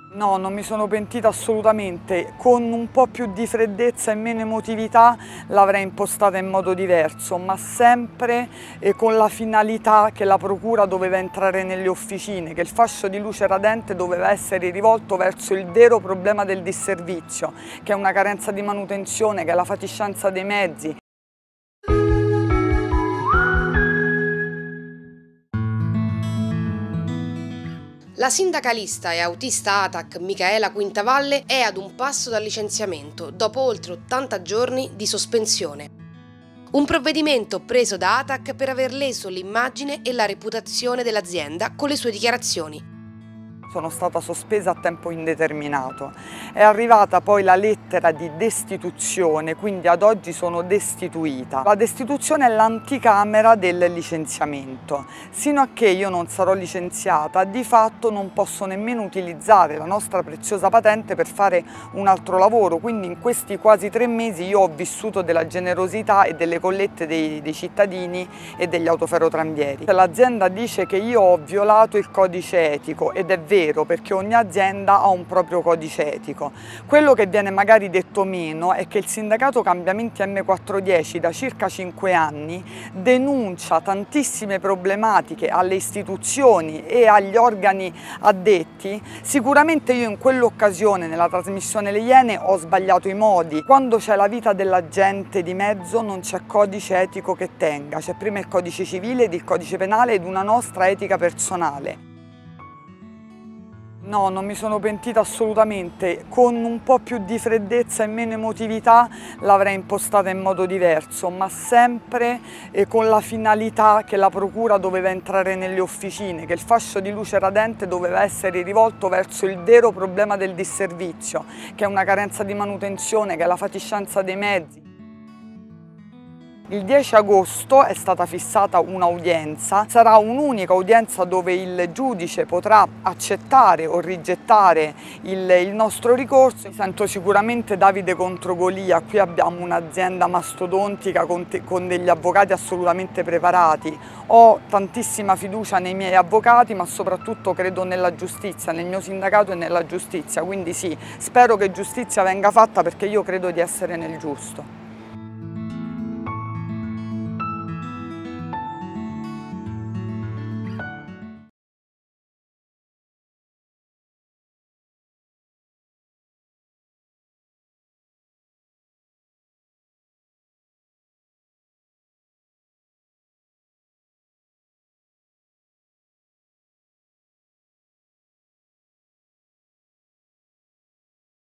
No, non mi sono pentita assolutamente, con un po' più di freddezza e meno emotività l'avrei impostata in modo diverso, ma sempre con la finalità che la procura doveva entrare nelle officine, che il fascio di luce radente doveva essere rivolto verso il vero problema del disservizio, che è una carenza di manutenzione, che è la fatiscenza dei mezzi. La sindacalista e autista ATAC Micaela Quintavalle è ad un passo dal licenziamento dopo oltre 80 giorni di sospensione. Un provvedimento preso da ATAC per aver leso l'immagine e la reputazione dell'azienda con le sue dichiarazioni. Sono stata sospesa a tempo indeterminato. È arrivata poi la lettera di destituzione, quindi ad oggi sono destituita. La destituzione è l'anticamera del licenziamento. Sino a che io non sarò licenziata, di fatto non posso nemmeno utilizzare la nostra preziosa patente per fare un altro lavoro. Quindi in questi quasi 3 mesi io ho vissuto della generosità e delle collette dei cittadini e degli autoferrotranvieri. L'azienda dice che io ho violato il codice etico ed è vero, perché ogni azienda ha un proprio codice etico. Quello che viene magari detto meno è che il sindacato Cambiamenti M410 da circa 5 anni denuncia tantissime problematiche alle istituzioni e agli organi addetti. Sicuramente io in quell'occasione nella trasmissione Le Iene ho sbagliato i modi. Quando c'è la vita della gente di mezzo non c'è codice etico che tenga, c'è prima il codice civile ed il codice penale ed una nostra etica personale. No, non mi sono pentita assolutamente, con un po' più di freddezza e meno emotività l'avrei impostata in modo diverso, ma sempre con la finalità che la procura doveva entrare nelle officine, che il fascio di luce radente doveva essere rivolto verso il vero problema del disservizio, che è una carenza di manutenzione, che è la fatiscenza dei mezzi. Il 10 agosto è stata fissata un'udienza, sarà un'unica udienza dove il giudice potrà accettare o rigettare il nostro ricorso. Mi sento sicuramente Davide contro Golia, qui abbiamo un'azienda mastodontica con degli avvocati assolutamente preparati. Ho tantissima fiducia nei miei avvocati, ma soprattutto credo nella giustizia, nel mio sindacato e nella giustizia, quindi sì, spero che giustizia venga fatta perché io credo di essere nel giusto.